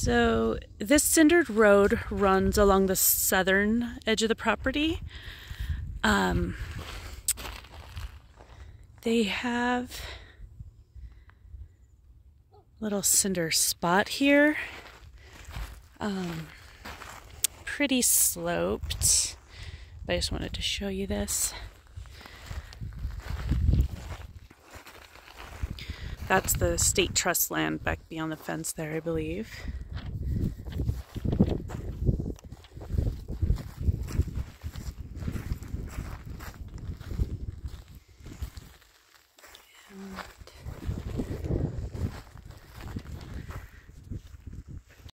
So this cindered road runs along the southern edge of the property. They have a little cinder spot here. Pretty sloped, but I just wanted to show you this. That's the state trust land back beyond the fence there, I believe.